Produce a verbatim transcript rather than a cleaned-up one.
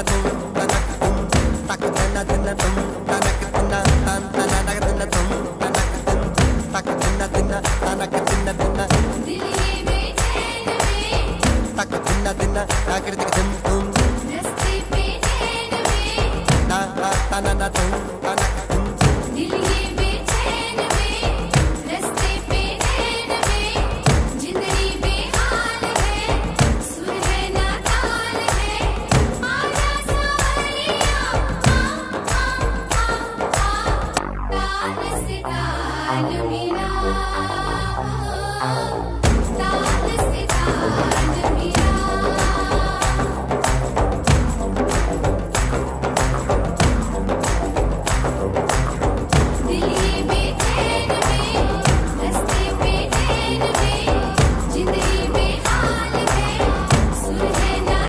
tum tanak tum tak dina dina tum tanak dina tan tanak dina tum tanak tum tak dina dina tanak dina dina दिल ये बेचैन में tak dina dina takir dik tum tum रस्ते पे नैन में ta ta ta na na tum